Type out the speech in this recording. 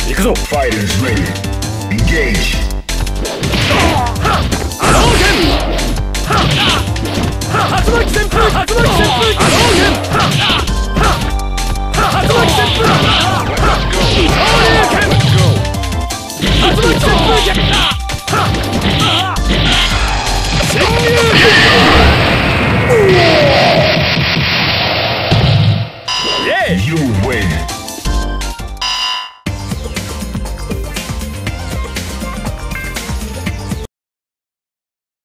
行くぞ。 Fighters ready. Engage. アローゲン。竜巻旋風。竜巻旋風。アローゲン。竜巻旋風。昇竜拳。竜巻旋風逆。潜入。 You win.